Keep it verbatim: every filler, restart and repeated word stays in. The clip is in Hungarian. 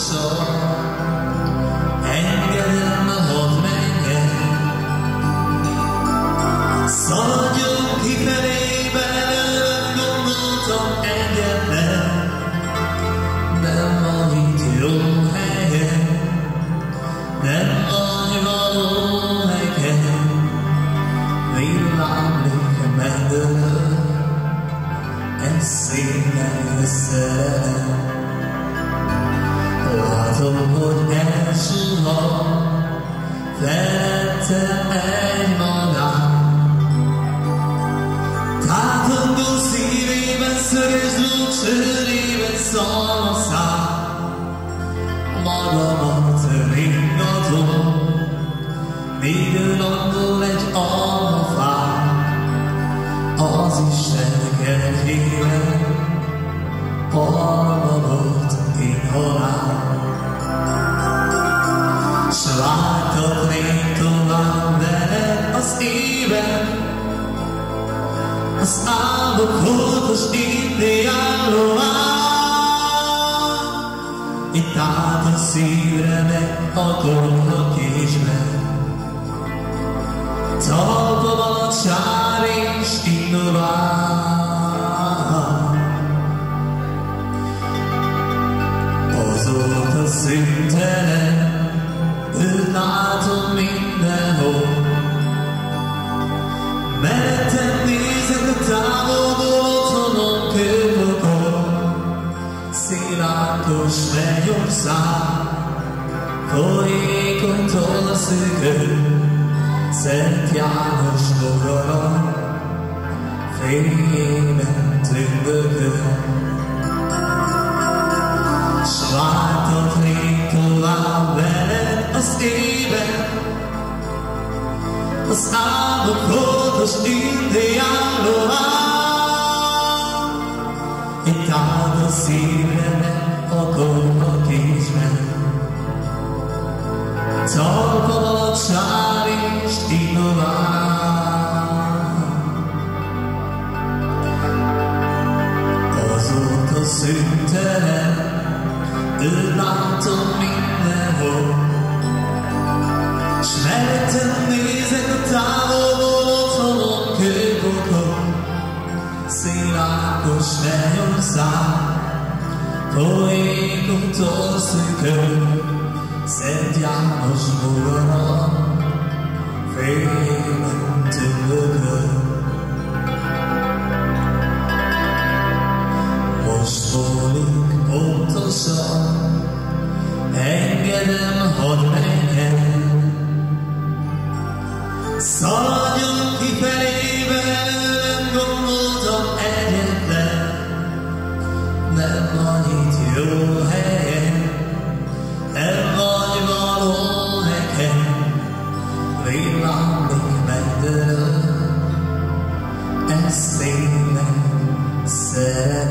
óvatosan, engedem, hadd menjen. Szaladjunk kifelébe, nem gondoltam egyetlen, nem van itt jó helyen, nem vagy való nekem, villámlik megdől, ez szépen szerelem. Látom, hogy elsuhan felettem egy magán, tátongó szívében szöges lúg, sörében szalmaszál. Magamat ringatom, míg ő landol egy almafán, az Istennek hívem, almamot inhalál. S vágytatnék tovább veled az éven, az álmok hódos indiánlóvá. Itt át a szívre meg a konyha késben, talpam a csár és innovál. Azóta szüntelen, őt látom mindenhol, mellettem nézek a távolból, otthonom kőpokol. Szilánkos mennyország, folyékony tollszűkő, Szent János bogara, fényében tündököl. S vártatnék tovább veled az éven, az álmok hódos indiánlóvá. Itt áll a szívre meg a konyha késben, talpam alatt sár és innovál. Azóta szüntelen, őt látom mindenhol, s mellettem nézek a távolból, otthonom kőpokol. Szilánkos mennyország, folyékony tollszűkő, Szent János bogara, fényében tündököl. Most múlik pontosan, engedem, hadd menjen. Szaladjunk kifelébe, nem gondoltam egyetlen, nem van itt jó helyen, nem vagy való nekem, villámlik megdől, ez tényleg szerelem.